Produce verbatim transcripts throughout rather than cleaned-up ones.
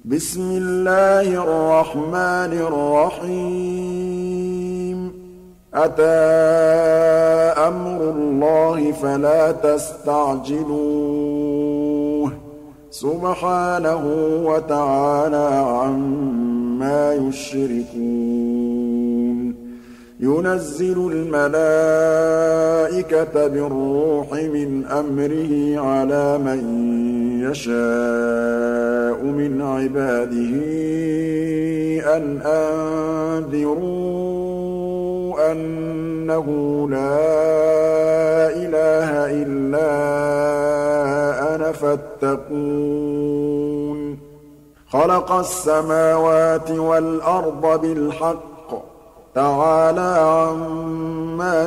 بسم الله الرحمن الرحيم أتى أمر الله فلا تستعجلوه سبحانه وتعالى عما يشركون ينزل الملائكة بالروح من أمره على من يشاء من عباده أن أنذروا أنه لا إله إلا أنا فاتقون خلق السماوات والأرض بالحق تعالى عما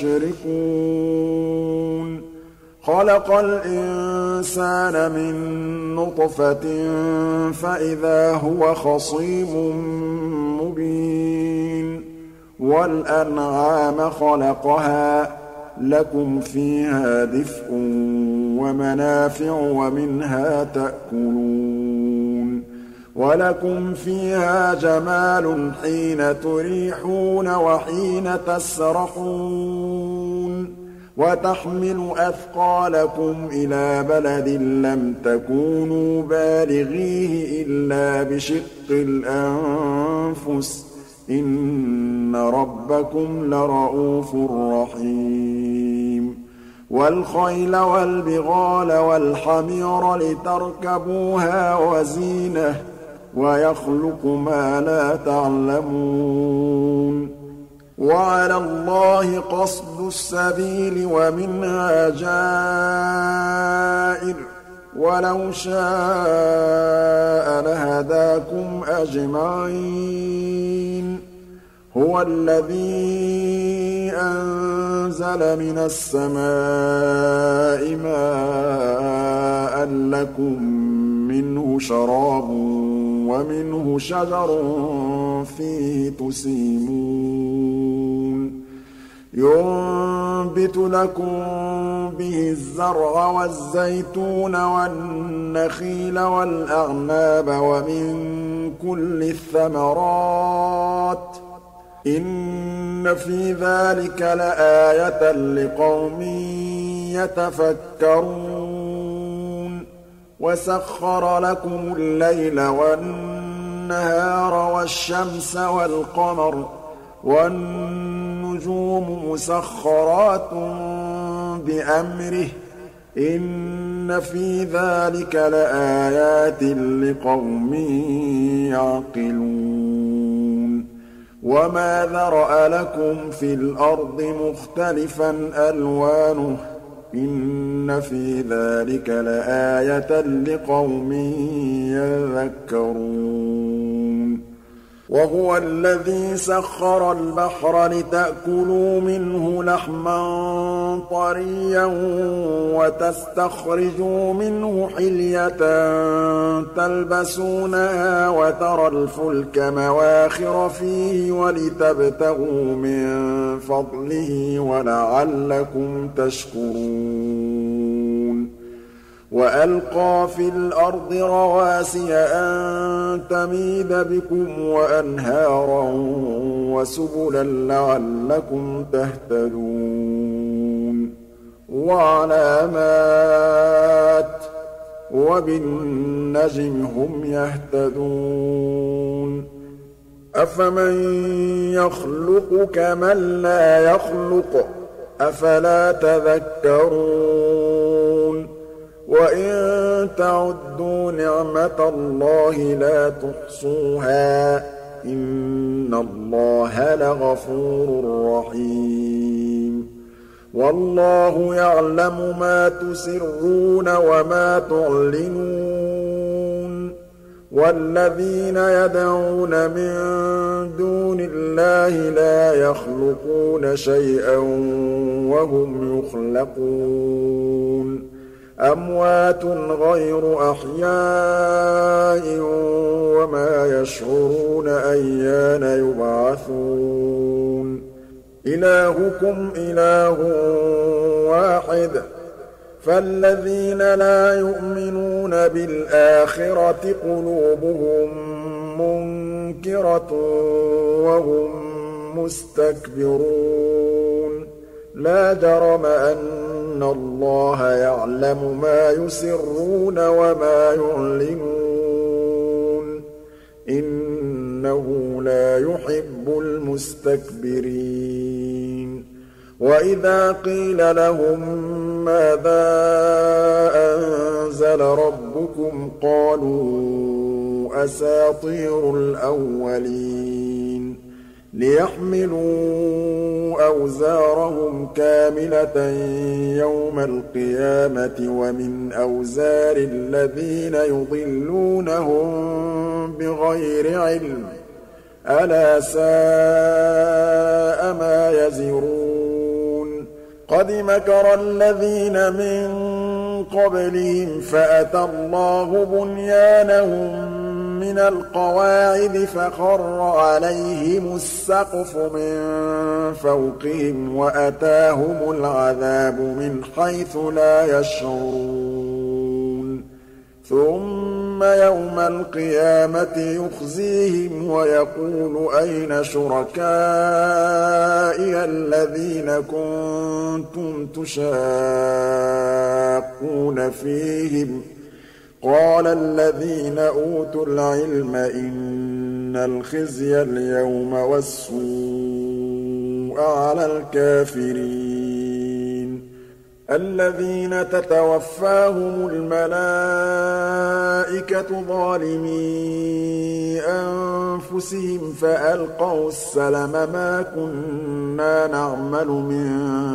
يشركون خلق الإنسان من نطفة فإذا هو خصيم مبين والأنعام خلقها لكم فيها دفء ومنافع ومنها تأكلون ولكم فيها جمال حين تريحون وحين تسرحون وتحمل أثقالكم إلى بلد لم تكونوا بالغيه إلا بشق الأنفس إن ربكم لرءوف رحيم والخيل والبغال والحمير لتركبوها وزينة ويخلق ما لا تعلمون وعلى الله قصد السبيل ومنها جائر ولو شاء لهداكم أجمعين هو الذي أنزل من السماء ماء لكم منه شراب ومنه شجر فيه تسيمون ينبت لكم به الزرع والزيتون والنخيل والأعناب ومن كل الثمرات إن في ذلك لآية لقوم يتفكرون وسخر لكم الليل والنهار والشمس والقمر والنجوم مسخرات بأمره إن في ذلك لآيات لقوم يعقلون وما ذرأ لكم في الأرض مختلفا ألوانه إن في ذلك لآية لقوم يذكرون وهو الذي سخر البحر لتأكلوا منه لحما طريا وتستخرجوا منه حلية تلبسونها وترى الفلك مواخر فيه ولتبتغوا من فضله ولعلكم تشكرون وألقى في الأرض رواسي أن تميد بكم وأنهارا وسبلا لعلكم تهتدون وعلامات وبالنجم هم يهتدون أفمن يخلق كمن لا يخلق أفلا تذكرون وإن تعدوا نعمة الله لا تحصوها إن الله لغفور رحيم والله يعلم ما تسرون وما تعلنون والذين يدعون من دون الله لا يخلقون شيئا وهم يخلقون أموات غير أحياء وما يشعرون أيان يبعثون إلهكم إله واحد فالذين لا يؤمنون بالآخرة قلوبهم منكرة وهم مستكبرون لا جرم أن الله يعلم ما يسرون وما يعلنون إنه لا يحب المستكبرين وإذا قيل لهم ماذا أنزل ربكم قالوا أساطير الأولين ليحملوا أوزارهم كاملة يوم القيامة ومن أوزار الذين يضلونهم بغير علم ألا ساء ما يزرون قد مكر الذين من قبلهم فأتى الله بنيانهم من القواعد فخر عليهم السقف من فوقهم وأتاهم العذاب من حيث لا يشعرون ثم يوم القيامة يخزيهم ويقول أين شركائي الذين كنتم تشاقون فيهم قال الذين أوتوا العلم إن الخزي اليوم والسوء على الكافرين الذين تتوفاهم الملائكة ظالمي أنفسهم فألقوا السلم ما كنا نعمل من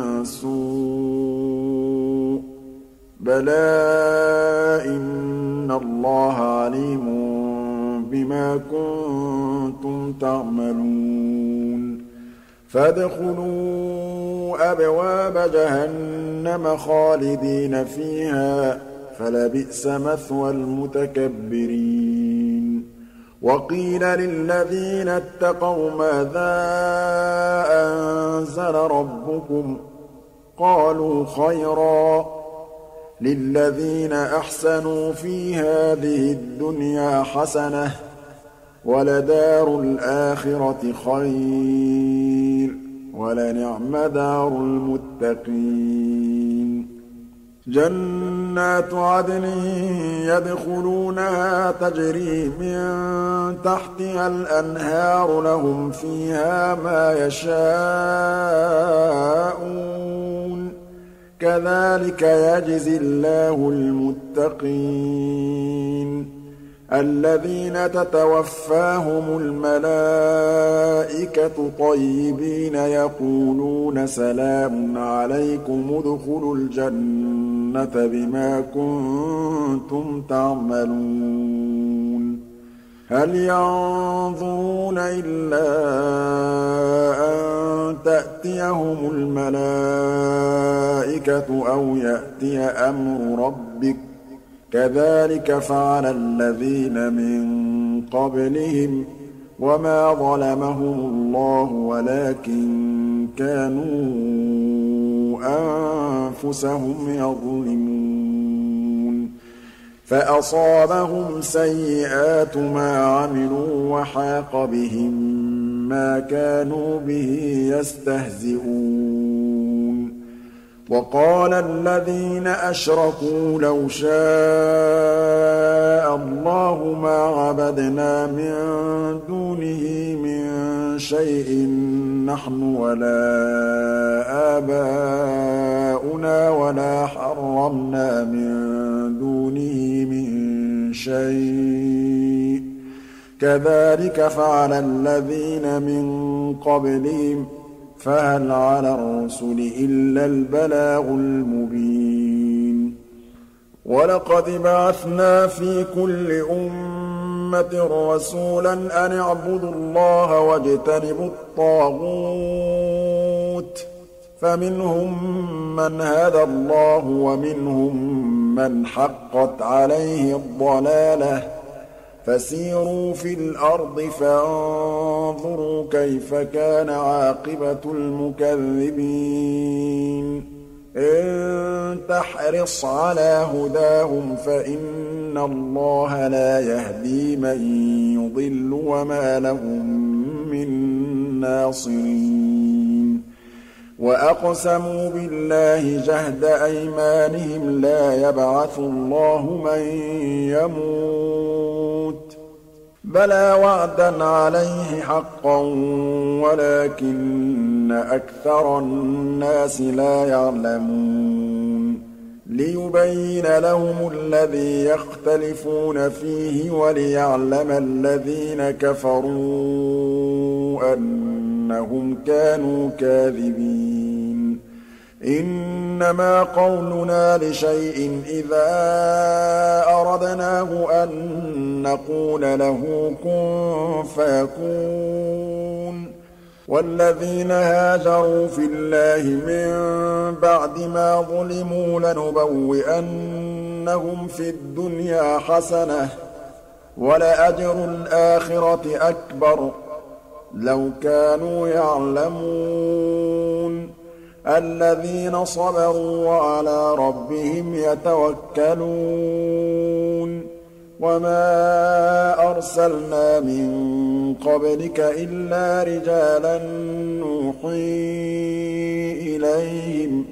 سوء بلى إن الله عليم بما كنتم تعملون فادخلوا أبواب جهنم خالدين فيها فلبئس مثوى المتكبرين وقيل للذين اتقوا ماذا أنزل ربكم قالوا خيرا للذين أحسنوا في هذه الدنيا حسنة ولدار الآخرة خير ولنعم دار المتقين جنات عدن يدخلونها تجري من تحتها الأنهار لهم فيها ما يشاءون كذلك يجزي الله المتقين الذين تتوفاهم الملائكة طيبين يقولون سلام عليكم ادخلوا الجنة بما كنتم تعملون هل ينظرون إلا أن تأتيهم الملائكة أو يأتي أمر ربك كذلك فعل الذين من قبلهم وما ظلمهم الله ولكن كانوا أنفسهم يظلمون فأصابهم سيئات ما عملوا وحاق بهم ما كانوا به يستهزئون وقال الذين أشركوا لو شاء الله ما عبدنا من دونه من شيء نحن ولا آباؤنا ولا حرمنا من دونه من شيء كذلك فعل الذين من قبلهم فهل على الرسل إلا البلاغ المبين ولقد بعثنا في كل أمة رسولا أن اعبدوا الله واجتنبوا الطاغوت فمنهم من هدى الله ومنهم من حقت عليه الضلالة فسيروا في الأرض فانظروا كيف كان عاقبة المكذبين إن تحرص على هداهم فإن الله لا يهدي من يضل وما لهم من ناصرين وأقسموا بالله جهد أيمانهم لا يبعث الله من يموت بلى وعدا عليه حقا ولكن أكثر الناس لا يعلمون ليبين لهم الذي يختلفون فيه وليعلم الذين كفروا أنهم كانوا كاذبين إنما قولنا لشيء إذا أردناه أن نقول له كن فيكون والذين هاجروا في الله من بعد ما ظلموا لنبوئنهم في الدنيا حسنة ولأجر الآخرة أكبر لو كانوا يعلمون الذين صبروا وعلى ربهم يتوكلون وما أرسلنا من قبلك إلا رجالا نوحي إليهم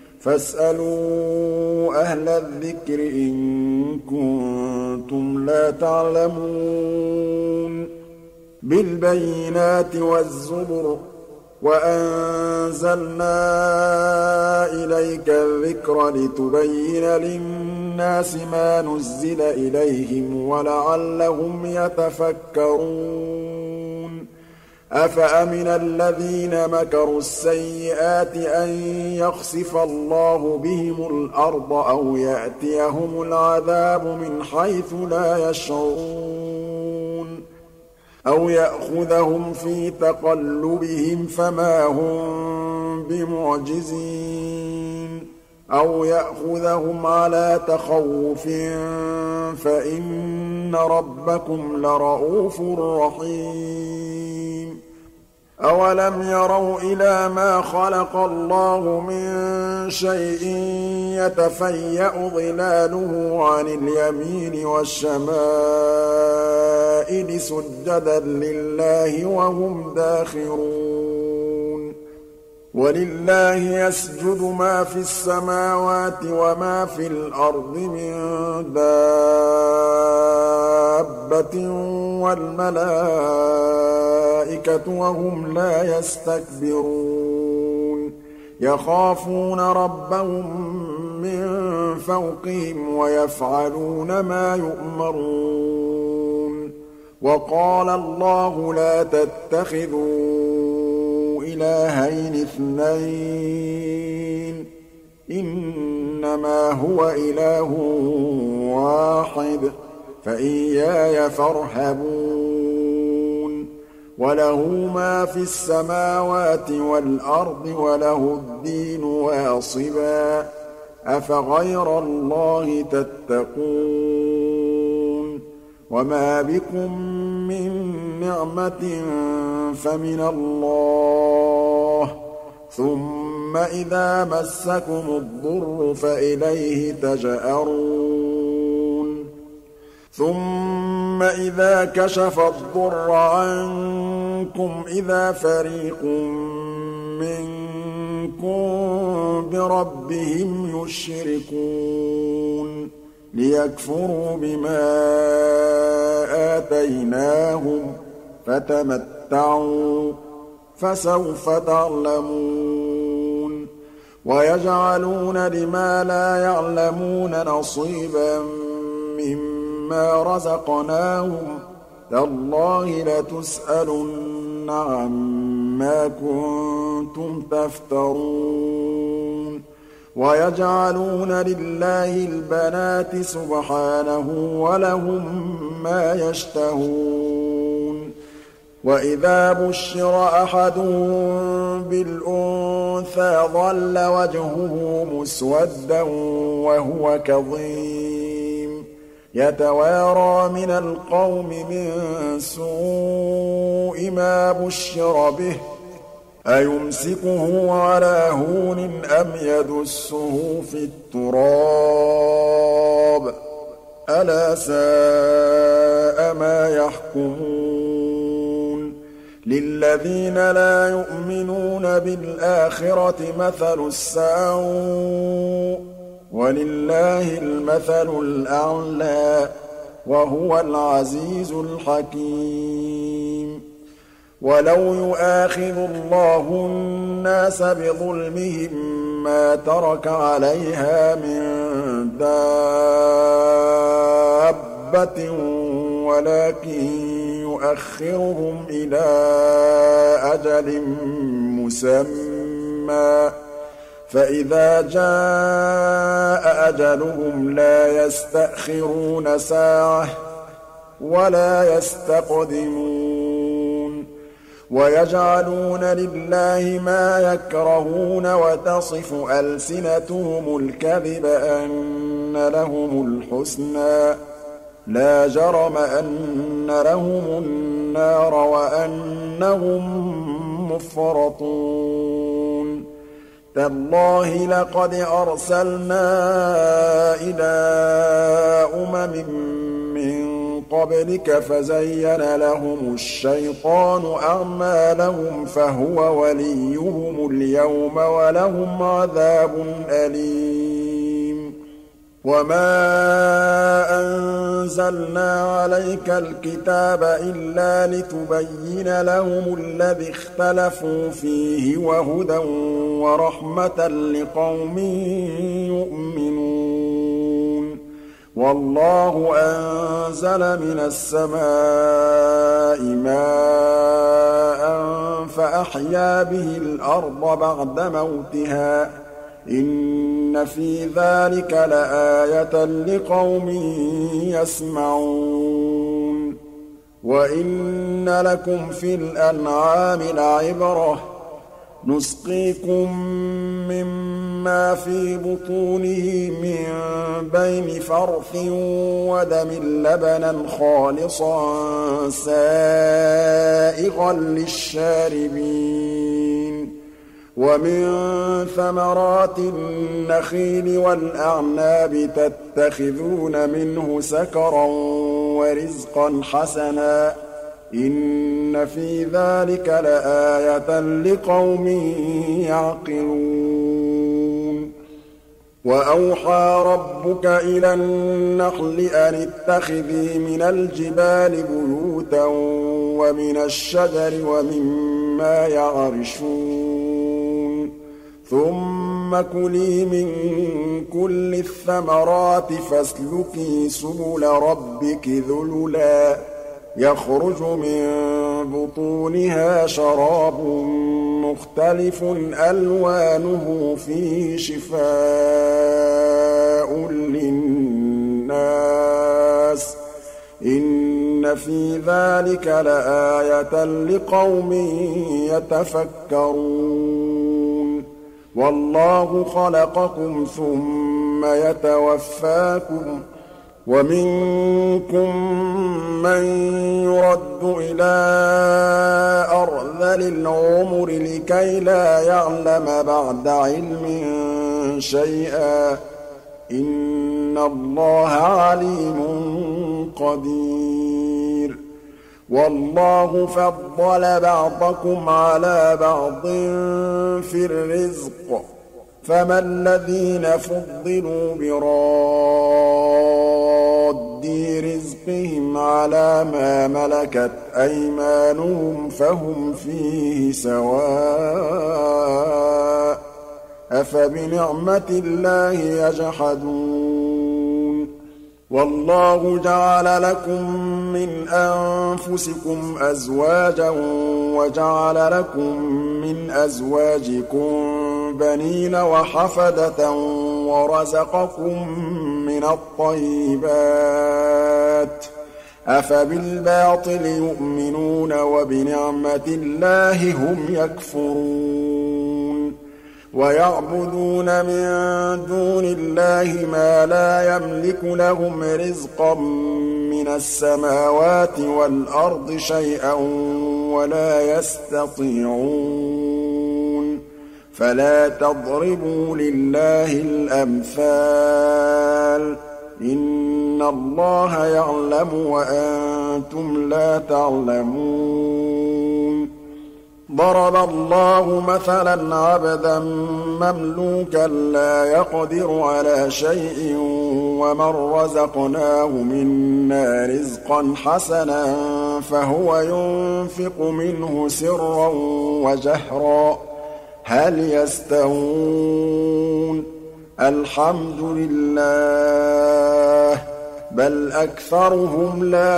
فاسألوا أهل الذكر إن كنتم لا تعلمون بالبينات والزبر وأنزلنا إليك الذكر لتبين للناس ما نزل إليهم ولعلهم يتفكرون أفأمن الذين مكروا السيئات أن يخسف الله بهم الأرض أو يأتيهم العذاب من حيث لا يشعرون أو يأخذهم في تقلبهم فما هم بمعجزين أو يأخذهم على تخوف فإن ربكم لرءوف رحيم أولم يروا إلى ما خلق الله من شيء يتفيأ ظلاله عن اليمين والشمائل سجدا لله وهم داخرون ولله يسجد ما في السماوات وما في الأرض من دابة والملائكة وهم لا يستكبرون يخافون ربهم من فوقهم ويفعلون ما يؤمرون وقال الله لا تتخذوا إلهين اثنين إنما هو إله واحد فإياي فارهبون وله ما في السماوات والأرض وله الدين واصبا أفغير الله تتقون وما بكم من نعمة فمن الله ثم إذا مسكم الضر فإليه تجأرون ثم إذا كشف الضر عنكم إذا فريق منكم بربهم يشركون ليكفروا بما آتيناهم فتمتعوا فسوف تعلمون ويجعلون لما لا يعلمون نصيبا مما رزقناهم تالله لتسألن عما كنتم تفترون ويجعلون لله البنات سبحانه ولهم ما يشتهون وإذا بشر أحدهم بالأنثى ظل وجهه مسودا وهو كظيم يتوارى من القوم من سوء ما بشر به أيمسكه على هون أم يدسه في التراب ألا ساء ما يحكمون للذين لا يؤمنون بالآخرة مثل السوء ولله المثل الأعلى وهو العزيز الحكيم ولو يؤاخذ الله الناس بظلمهم ما ترك عليها من دابة ولكن يؤخرهم إلى أجل مسمى فإذا جاء أجلهم لا يستأخرون ساعة ولا يستقدمون ويجعلون لله ما يكرهون وتصف ألسنتهم الكذب أن لهم الحسنى لا جرم أن لهم النار وأنهم مفرطون تالله لقد أرسلنا إلى أمم من قبلك فزين لهم الشيطان أعمالهم فهو وليهم اليوم ولهم عذاب أليم وما أنزلنا عليك الكتاب إلا لتبين لهم الذي اختلفوا فيه وهدى ورحمة لقوم يؤمنون والله أنزل من السماء ماء فأحيا به الأرض بعد موتها إن في ذلك لآية لقوم يسمعون وإن لكم في الأنعام لعبرة نسقيكم مما في بطونه من بين فرث ودم لبنا خالصا سائغا للشاربين ومن ثمرات النخيل والأعناب تتخذون منه سكرا ورزقا حسنا إن في ذلك لآية لقوم يعقلون وأوحى ربك إلى النحل أن اتخذي من الجبال بيوتا ومن الشجر ومما يعرشون ثم كلي من كل الثمرات فاسلكي سبل ربك ذللا يخرج من بطونها شراب مختلف ألوانه فيه شفاء للناس إن في ذلك لآية لقوم يتفكرون والله خلقكم ثم يتوفاكم ومنكم من يرد إلى أرذل العمر لكي لا يعلم بعد علم شيئا إن الله عليم قدير والله فضل بعضكم على بعض في الرزق فما الذين فضلوا براد رزقهم على ما ملكت أيمانهم فهم فيه سواء أفبنعمة الله يجحدون والله جعل لكم من أنفسكم أزواجا وجعل لكم من أزواجكم بنين وحفدة ورزقكم من الطيبات أفبالباطل يؤمنون وبنعمة الله هم يكفرون ويعبدون من دون الله ما لا يملك لهم رزقا من السماوات والأرض شيئا ولا يستطيعون فلا تضربوا لله الأمثال إن الله يعلم وأنتم لا تعلمون ضرب الله مثلا عبدا مملوكا لا يقدر على شيء ومن رزقناه منا رزقا حسنا فهو ينفق منه سرا وجهرا هل يستوون الحمد لله بل أكثرهم لا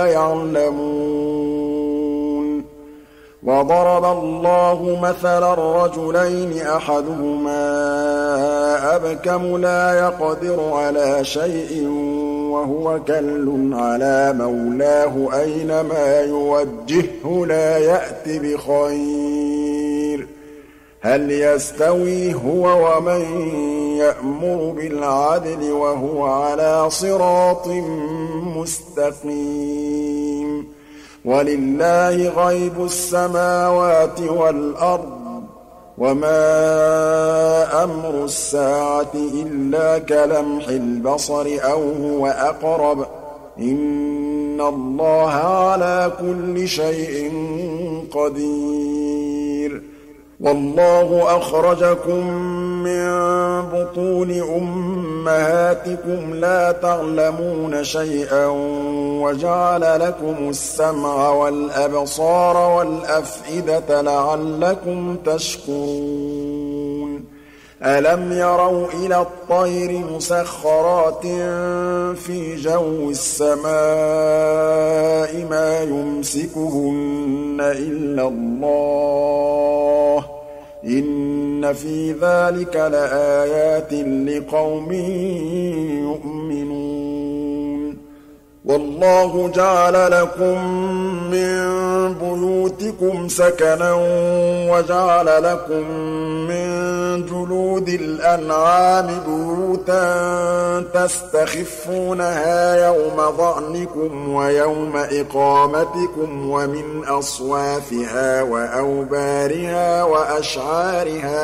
يعلمون وضرب الله مثلا رجلين أحدهما أبكم لا يقدر على شيء وهو كل على مولاه أينما يوجهه لا يأت بخير هل يستوي هو ومن يأمر بالعدل وهو على صراط مستقيم ولله غيب السماوات والأرض وما أمر الساعة إلا كلمح البصر أو هو أقرب إن الله على كل شيء قدير والله أخرجكم من بطون أمهاتكم لا تعلمون شيئا وجعل لكم السمع والأبصار والأفئدة لعلكم تشكرون ألم يروا إلى الطير مسخرات في جو السماء ما يمسكهن إلا الله إن في ذلك لآيات لقوم يؤمنون والله جعل لكم من بيوتكم سكنا وجعل لكم من جلود الأنعام بيوتا تستخفونها يوم ظعنكم ويوم إقامتكم ومن أصوافها وأوبارها وأشعارها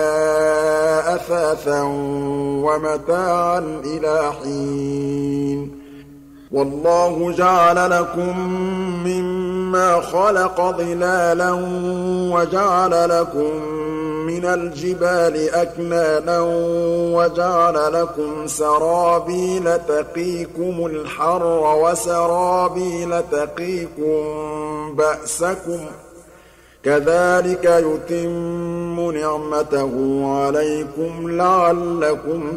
أثاثا ومتاعا إلى حين والله جعل لكم مما خلق ظلالا وجعل لكم من الجبال أكنانا وجعل لكم سرابيل تقيكم الحر وسرابيل تقيكم بأسكم كذلك يتم نعمته عليكم لعلكم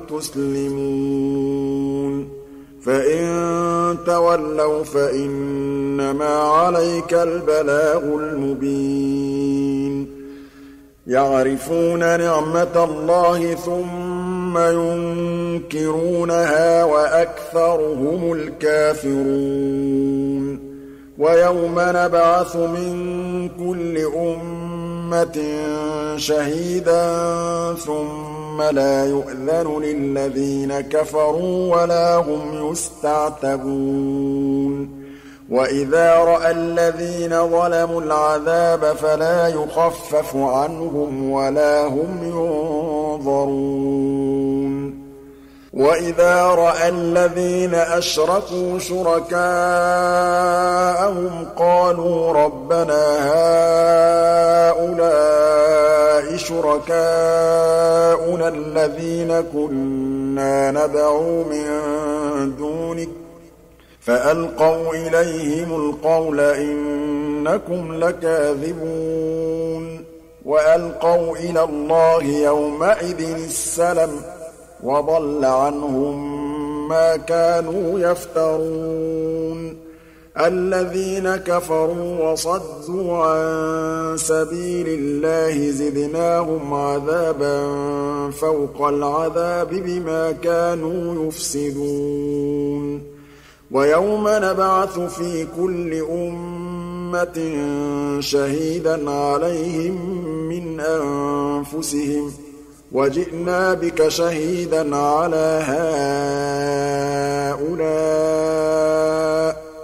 تسلمون فإن تولوا فإنما عليك البلاغ المبين يعرفون نعمة الله ثم ينكرونها وأكثرهم الكافرون ويوم نبعث من كل أمة شهيدا ثم لا يؤذن للذين كفروا ولا هم يستعتبون وإذا رأى الذين ظلموا العذاب فلا يخفف عنهم ولا هم ينظرون وإذا رأى الذين أشركوا شركاءهم قالوا ربنا هؤلاء شركاؤنا الذين كنا ندعو من دونك فألقوا إليهم القول إنكم لكاذبون وألقوا إلى الله يومئذ السلم وضل عنهم ما كانوا يفترون الذين كفروا وصدوا عن سبيل الله زدناهم عذابا فوق العذاب بما كانوا يفسدون ويوم نبعث في كل أمة شهيدا عليهم من أنفسهم وجئنا بك شهيدا على هؤلاء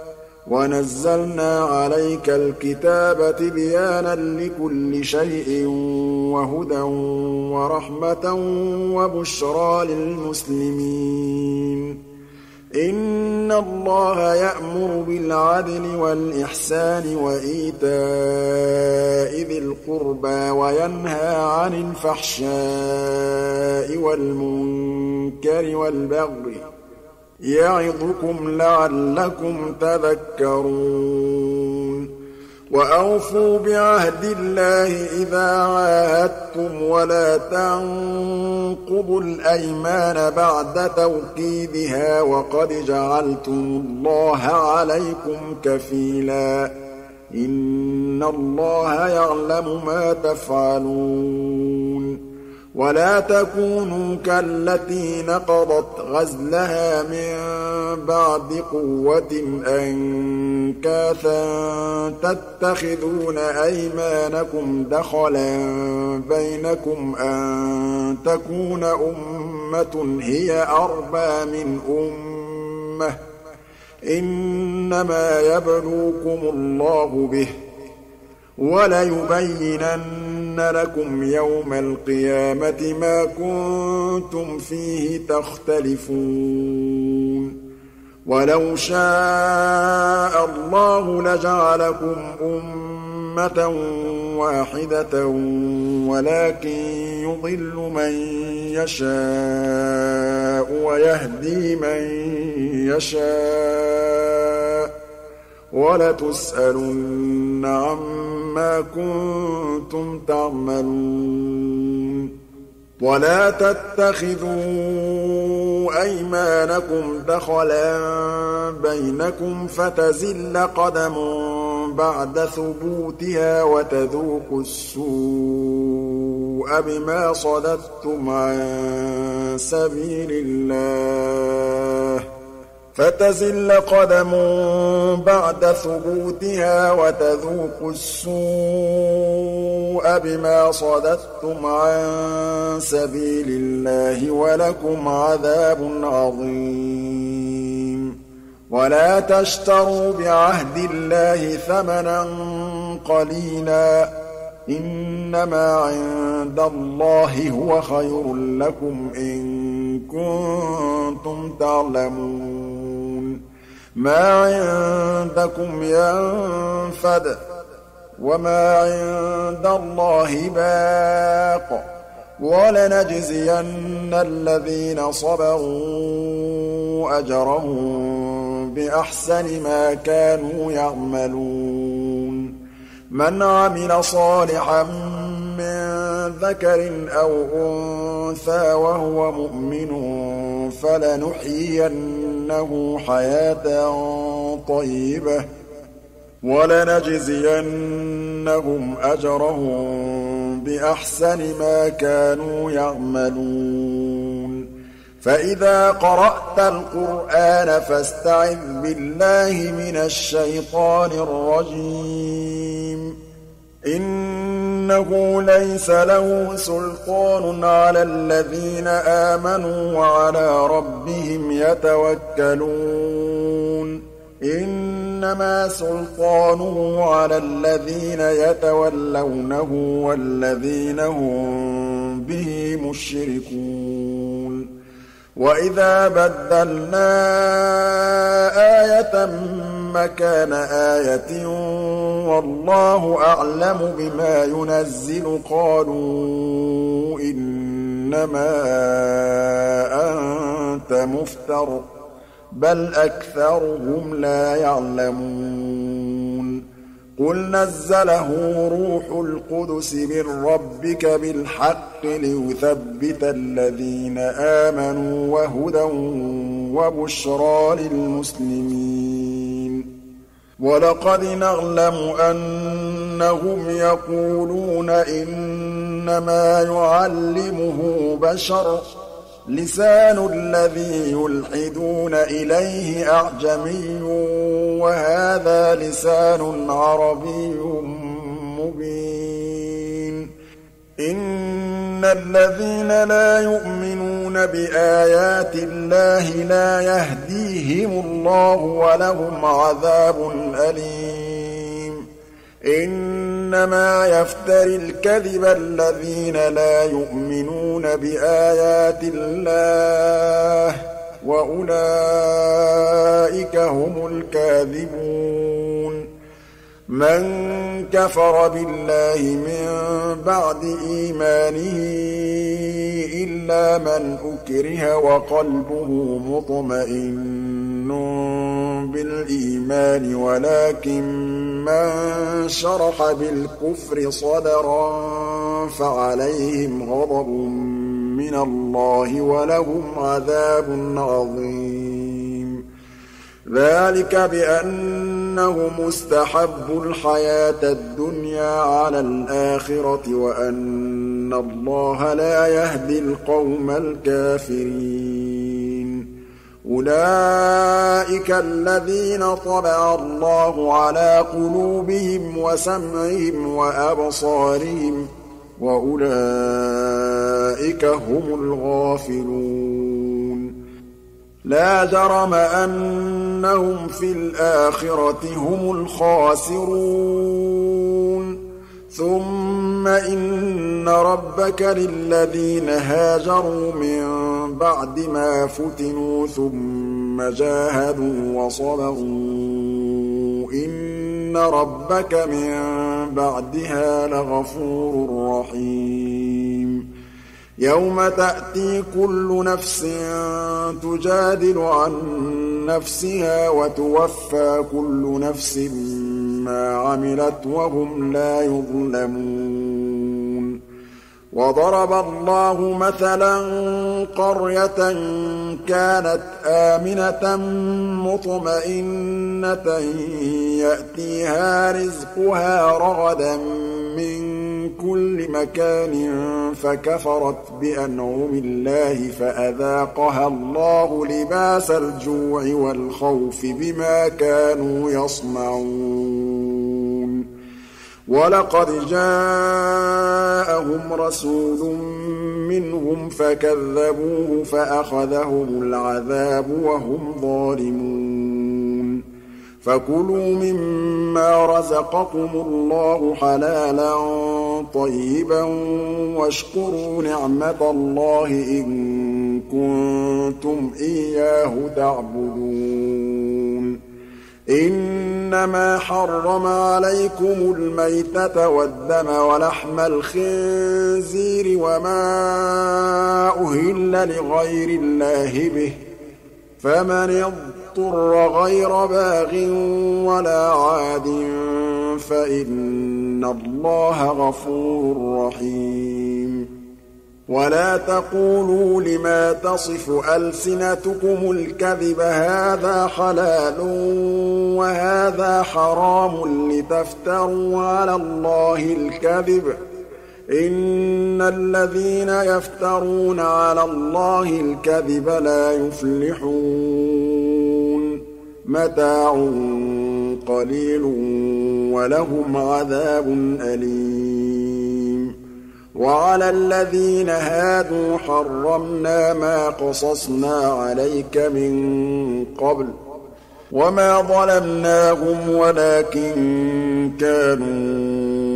وَنَزَّلْنَا عَلَيْكَ الْكِتَابَ تِبْيَانًا لِّكُلِّ شَيْءٍ وَهُدًى وَرَحْمَةً وَبُشْرَىٰ لِلْمُسْلِمِينَ إِنَّ اللَّهَ يَأْمُرُ بِالْعَدْلِ وَالْإِحْسَانِ وَإِيتَاءِ ذِي الْقُرْبَىٰ وَيَنْهَىٰ عَنِ الْفَحْشَاءِ وَالْمُنكَرِ وَالْبَغْيِ يَعِظُكُمْ لَعَلَّكُمْ تَذَكَّرُونَ وَأَوْفُوا بِعَهْدِ اللَّهِ إِذَا عَاهَدتُّمْ وَلَا تَنقُضُوا الْأَيْمَانَ بَعْدَ تَوْكِيدِهَا وَقَدْ جَعَلْتُمُ اللَّهَ عَلَيْكُمْ كَفِيلًا إِنَّ اللَّهَ يَعْلَمُ مَا تَفْعَلُونَ وَلَا تَكُونُوا كَالَّتِي نَقَضَتْ غَزْلَهَا مِن بَعْدِ قُوَّةٍ أَنكَاثًا تَتَّخِذُونَ أَيْمَانَكُمْ دَخَلًا بَيْنَكُمْ أَن تَكُونَ أُمَّةٌ هِيَ أَرْبَىٰ مِنْ أُمَّةٍ ۚ إِنَّمَا يَبْلُوكُمُ اللَّهُ بِهِ ۚ وَلَيُبَيِّنَنَّ لَكُمْ يَوْمَ الْقِيَامَةِ مَا كُنتُمْ فِيهِ تَخْتَلِفُونَ وَلَوْ شَاءَ اللَّهُ لَجَعَلَكُمْ أُمَّةً وَاحِدَةً وَلَٰكِن يُضِلُّ مَن يَشَاءُ وَيَهْدِي مَن يَشَاءُ ۚ وَلَتُسْأَلُنَّ عَمَّا كُنتُمْ تَعْمَلُونَ وَلَا تَتَّخِذُوا أَيْمَانَكُمْ دَخَلًا بَيْنَكُمْ فَتَزِلَّ قَدَمٌ بَعْدَ ثُبُوتِهَا وَتَذُوقُوا السُّوءَ بِمَا صَدَدتُّمْ عَن سَبِيلِ اللَّهِ فَتَزِلَّ قَدَمٌ بَعْدَ ثُبُوتِهَا وَتَذُوقُوا السُّوءَ بِمَا صَدَدتُّمْ عَن سَبِيلِ اللَّهِ وَلَكُمْ عَذَابٌ عَظِيمٌ وَلَا تَشْتَرُوا بِعَهْدِ اللَّهِ ثَمَنًا قَلِيلًا ۚ إِنَّمَا عِندَ اللَّهِ هُوَ خَيْرٌ لَّكُمْ إِن كُنتُمْ تَعْلَمُونَ مَا عِندَكُمْ يَنفَدُ وَمَا عِندَ اللَّهِ بَاقٍ ۗ وَلَنَجْزِيَنَّ الَّذِينَ صَبَرُوا أَجْرَهُم بِأَحْسَنِ مَا كَانُوا يَعْمَلُونَ مَنْ عَمِلَ صَالِحًا مِّن ذَكَرٍ أَوْ أُنثَىٰ وَهُوَ مُؤْمِنٌ فَلَنُحْيِيَنَّهُ حَيَاةً طَيِّبَةً ۖ وَلَنَجْزِيَنَّهُمْ أَجْرَهُم بِأَحْسَنِ مَا كَانُوا يَعْمَلُونَ فَإِذَا قَرَأْتَ الْقُرْآنَ فَاسْتَعِذْ بِاللَّهِ مِنَ الشَّيْطَانِ الرَّجِيمِ إِنَّهُ لَيْسَ لَهُ سُلْطَانٌ عَلَى الَّذِينَ آمَنُوا وَعَلَىٰ رَبِّهِمْ يَتَوَكَّلُونَ إِنَّمَا سُلْطَانُهُ عَلَى الَّذِينَ يَتَوَلَّوْنَهُ وَالَّذِينَ هُم بِهِ مُشْرِكُونَ وَإِذَا بَدَّلْنَا آيَةً مَّكَانَ آيَةٍ وَاللَّهُ أَعْلَمُ بِمَا يُنَزِّلُ قَالُوا إِنَّمَا أَنتَ مُفْتَرٍ ۚ بَلْ أَكْثَرُهُمْ لَا يَعْلَمُونَ قُلْ نَزَّلَهُ رُوحُ الْقُدُسِ مِن رَّبِّكَ بِالْحَقِّ لِيُثَبِّتَ الَّذِينَ آمَنُوا وَهُدًى وَبُشْرَىٰ لِلْمُسْلِمِينَ وَلَقَدْ نَعْلَمُ أَنَّهُمْ يَقُولُونَ إِنَّمَا يُعَلِّمُهُ بَشَرٌ ۗ لِّسَانُ الَّذِي يُلْحِدُونَ إِلَيْهِ أَعْجَمِيٌّ وَهَٰذَا لِسَانٌ عَرَبِيٌّ مُّبِينٌ إِنَّ الَّذِينَ لَا يُؤْمِنُونَ بِآيَاتِ اللَّهِ لَا يَهْدِيهِمُ اللَّهُ وَلَهُمْ عَذَابٌ أَلِيمٌ إِنَّمَا يَفْتَرِي الْكَذِبَ الَّذِينَ لَا يُؤْمِنُونَ بِآيَاتِ اللَّهِ وَأُولَٰئِكَ هُمُ الْكَاذِبُونَ مَن كَفَرَ بِاللَّهِ مِن بَعْدِ إِيمَانِهِ إِلَّا مَنْ أُكْرِهَ وَقَلْبُهُ مُطْمَئِنٌّ بِالْإِيمَانِ وَلَٰكِن مَّن شَرَحَ بِالْكُفْرِ صَدْرًا فَعَلَيْهِمْ غَضَبٌ مِّنَ اللَّهِ وَلَهُمْ عَذَابٌ عَظِيمٌ ذَٰلِكَ بِأَنَّهُمُ اسْتَحَبُّوا الْحَيَاةَ الدُّنْيَا عَلَى الْآخِرَةِ وَأَنَّ اللَّهَ لَا يَهْدِي الْقَوْمَ الْكَافِرِينَ أُولَٰئِكَ الَّذِينَ طَبَعَ اللَّهُ عَلَىٰ قُلُوبِهِمْ وَسَمْعِهِمْ وَأَبْصَارِهِمْ ۖ وَأُولَٰئِكَ هُمُ الْغَافِلُونَ لَا جَرَمَ أَنَّهُمْ فِي الْآخِرَةِ هُمُ الْخَاسِرُونَ ثُمَّ إِنَّ رَبَّكَ لِلَّذِينَ هَاجَرُوا مِن بَعْدِ مَا فُتِنُوا ثُمَّ جَاهَدُوا وَصَبَرُوا إِنَّ رَبَّكَ مِن بَعْدِهَا لَغَفُورٌ رَّحِيمٌ يَوْمَ تَأْتِي كُلُّ نَفْسٍ تُجَادِلُ عَن نَّفْسِهَا وَتُوَفَّىٰ كُلُّ نَفْسٍ مَّا عَمِلَتْ وَهُمْ لَا يُظْلَمُونَ وَضَرَبَ اللَّهُ مَثَلًا قَرْيَةً كَانَتْ آمِنَةً مُّطْمَئِنَّةً يَأْتِيهَا رِزْقُهَا رَغَدًا مِّن كُلِّ مَكَانٍ فَكَفَرَتْ بِأَنْعُمِ اللَّهِ فَأَذَاقَهَا اللَّهُ لِبَاسَ الْجُوعِ وَالْخَوْفِ بِمَا كَانُوا يَصْنَعُونَ وَلَقَدْ جَاءَهُمْ رَسُولٌ مِّنْهُمْ فَكَذَّبُوهُ فَأَخَذَهُمُ الْعَذَابُ وَهُمْ ظَالِمُونَ فَكُلُوا مِمَّا رَزَقَكُمُ اللَّهُ حَلَالًا طَيِّبًا وَاشْكُرُوا نِعْمَتَ اللَّهِ إِن كُنتُمْ إِيَّاهُ تَعْبُدُونَ إِنَّمَا حَرَّمَ عَلَيْكُمُ الْمَيْتَةَ وَالدَّمَ وَلَحْمَ الْخِنزِيرِ وَمَا أُهِلَّ لِغَيْرِ اللَّهِ بِهِ ۖ فَمَنِ اضْطُرَّ غَيْرَ بَاغٍ وَلَا عَادٍ فَإِنَّ اللَّهَ غَفُورٌ رَّحِيمٌ وَلَا تَقُولُوا لِمَا تَصِفُ أَلْسِنَتُكُمُ الْكَذِبَ هَٰذَا حَلَالٌ وَهَٰذَا حَرَامٌ لِّتَفْتَرُوا عَلَى اللَّهِ الْكَذِبَ ۚ إِنَّ الَّذِينَ يَفْتَرُونَ عَلَى اللَّهِ الْكَذِبَ لَا يُفْلِحُونَ مَتَاعٌ قَلِيلٌ وَلَهُمْ عَذَابٌ أَلِيمٌ وَعَلَى الَّذِينَ هَادُوا حَرَّمْنَا مَا قَصَصْنَا عَلَيْكَ مِن قَبْلُ وَمَا ظَلَمْنَاهُمْ وَلَٰكِن كَانُوا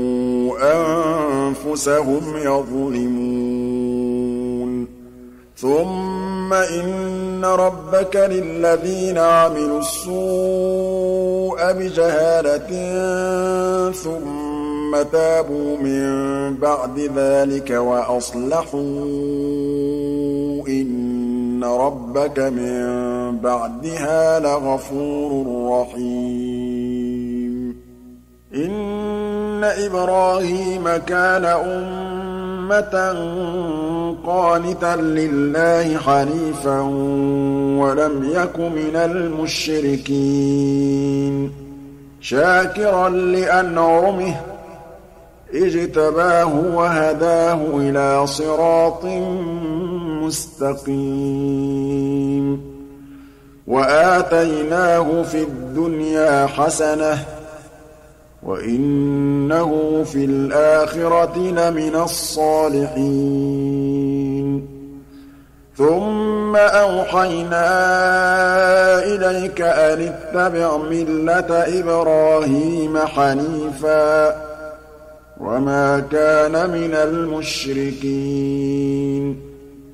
أَنفُسَهُمْ يَظْلِمُونَ ثُمَّ إِنَّ رَبَّكَ لِلَّذِينَ عَمِلُوا السُّوءَ بِجَهَالَةٍ ثُمَّ تَابُوا مِن بَعْدِ ذَٰلِكَ وَأَصْلَحُوا إِنَّ رَبَّكَ مِن بَعْدِهَا لَغَفُورٌ رَّحِيمٌ إِنَّ إِبْرَاهِيمَ كَانَ أُمَّةً قَانِتًا لِّلَّهِ حَنِيفًا وَلَمْ يَكُ مِنَ الْمُشْرِكِينَ شَاكِرًا لِّأَنْعُمِهِ اجْتَبَاهُ وَهَدَاهُ إِلَىٰ صِرَاطٍ مُّسْتَقِيمٍ وَآتَيْنَاهُ فِي الدُّنْيَا حَسَنَةً وَإِنَّهُ فِي الْآخِرَةِ لَمِنَ الصَّالِحِينَ ثُمَّ أَوْحَيْنَا إِلَيْكَ أَنِ اتَّبِعْ مِلَّةَ إِبْرَاهِيمَ حَنِيفًا وَمَا كَانَ مِنَ الْمُشْرِكِينَ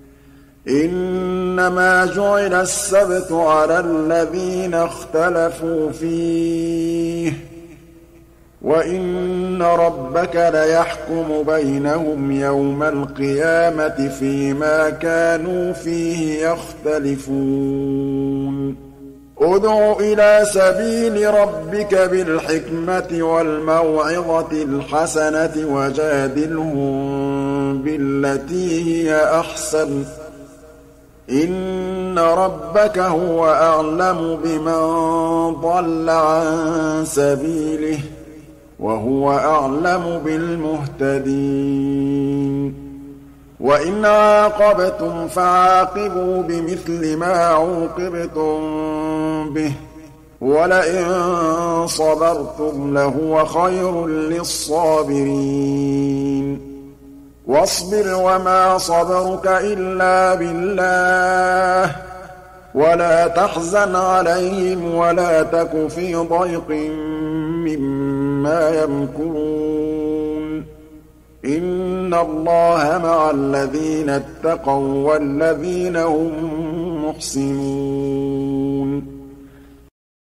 إِنَّمَا جُعِلَ السَّبْتُ عَلَى الَّذِينَ اخْتَلَفُوا فِيهِ ۚ وَإِنَّ رَبَّكَ لَيَحْكُمُ بَيْنَهُمْ يَوْمَ الْقِيَامَةِ فِيمَا كَانُوا فِيهِ يَخْتَلِفُونَ ادْعُ إِلَىٰ سَبِيلِ رَبِّكَ بِالْحِكْمَةِ وَالْمَوْعِظَةِ الْحَسَنَةِ وَجَادِلْهُم بِالَّتِي هِيَ أَحْسَنُ ۚ إِنَّ رَبَّكَ هُوَ أَعْلَمُ بِمَن ضَلَّ عَن سَبِيلِهِ ۖ وَهُوَ أَعْلَمُ بِالْمُهْتَدِينَ وَإِنْ عَاقَبْتُمْ فَعَاقِبُوا بِمِثْلِ مَا عُوقِبْتُم بِهِ ۖ وَلَئِن صَبَرْتُمْ لَهُوَ خَيْرٌ لِّلصَّابِرِينَ وَاصْبِرْ وَمَا صَبْرُكَ إِلَّا بِاللَّهِ ۚ وَلَا تَحْزَنْ عَلَيْهِمْ وَلَا تَكُ فِي ضَيْقٍ مِّمَّا يَمْكُرُونَ إِنَّ اللَّهَ مَعَ الَّذِينَ اتَّقَوا وَّالَّذِينَ هُم مُّحْسِنُونَ